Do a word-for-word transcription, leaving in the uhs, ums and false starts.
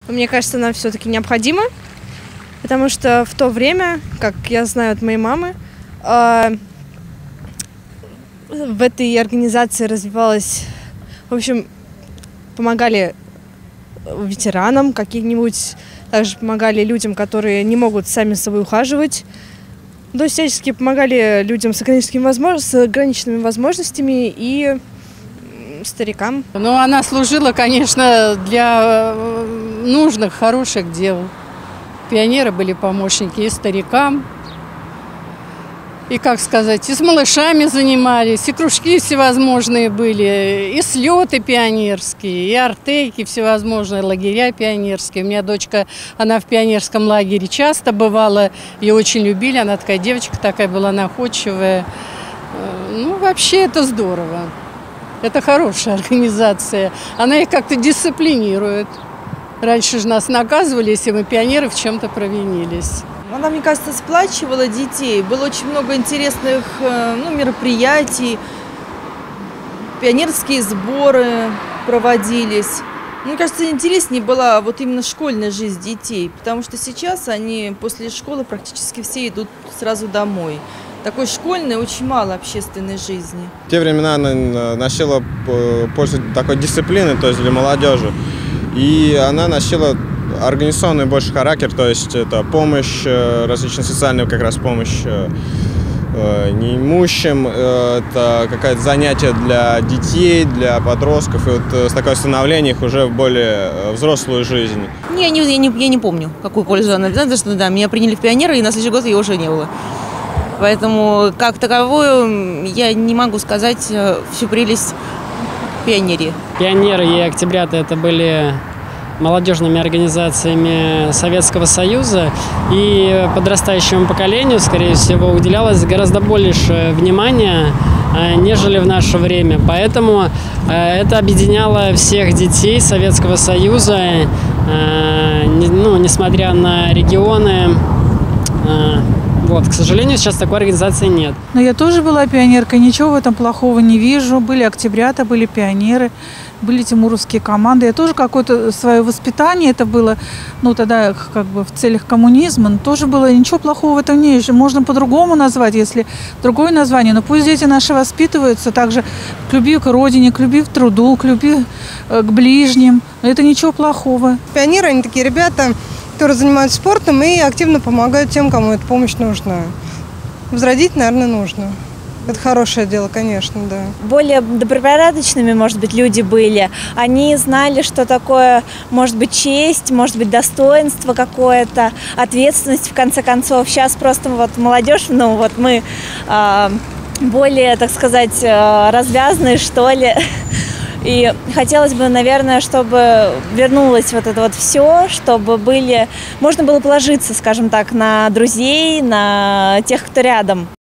Мне кажется, она все-таки необходима, потому что в то время, как я знаю от моей мамы, в этой организации развивалась, в общем, помогали ветеранам каким-нибудь, также помогали людям, которые не могут сами за собой ухаживать. То есть всячески помогали людям с ограниченными, возможно... с ограниченными возможностями и старикам. Ну, она служила, конечно, для нужных, хороших дел. Пионеры были помощники и старикам, и, как сказать, и с малышами занимались, и кружки всевозможные были, и слеты пионерские, и артельки всевозможные, лагеря пионерские. У меня дочка, она в пионерском лагере часто бывала, ее очень любили, она такая девочка такая была находчивая. Ну, вообще это здорово. Это хорошая организация. Она их как-то дисциплинирует. Раньше же нас наказывали, если мы пионеры в чем-то провинились. Она, мне кажется, сплачивала детей. Было очень много интересных ну, мероприятий. Пионерские сборы проводились. Мне кажется, интереснее была вот именно школьная жизнь детей. Потому что сейчас они после школы практически все идут сразу домой. Такой школьной очень мало общественной жизни. В те времена она носила пользу такой дисциплины, то есть для молодежи. И она носила организационный больше характер, то есть это помощь, различная социальная как раз помощь неимущим, это какое-то занятие для детей, для подростков, и вот с такое становление их уже в более взрослую жизнь. Не, не, я, не, я не помню, какую пользу она, потому что да, меня приняли в пионеры, и на следующий год ее уже не было. Поэтому, как таковую, я не могу сказать всю прелесть пионерии. Пионеры и октябрята – это были молодежными организациями Советского Союза, и подрастающему поколению, скорее всего, уделялось гораздо больше внимания, нежели в наше время. Поэтому это объединяло всех детей Советского Союза, ну, несмотря на регионы. Вот, к сожалению, сейчас такой организации нет. Но я тоже была пионеркой, ничего в этом плохого не вижу. Были октябрята, были пионеры, были тимуровские команды. Я тоже какое-то свое воспитание, это было, ну, тогда как бы в целях коммунизма, но тоже было, ничего плохого в этом не вижу. Можно по-другому назвать, если другое название. Но пусть дети наши воспитываются также к любви к родине, к любви к труду, к любви к ближним. Но это ничего плохого. Пионеры, они такие ребята, которые занимаются спортом и активно помогают тем, кому эта помощь нужна. Возродить, наверное, нужно. Это хорошее дело, конечно, да. Более добропорядочными, может быть, люди были. Они знали, что такое, может быть, честь, может быть, достоинство какое-то, ответственность, в конце концов. Сейчас просто вот молодежь, ну вот мы э, более, так сказать, развязные, что ли. И хотелось бы, наверное, чтобы вернулось вот это вот все, чтобы были, можно было положиться, скажем так, на друзей, на тех, кто рядом.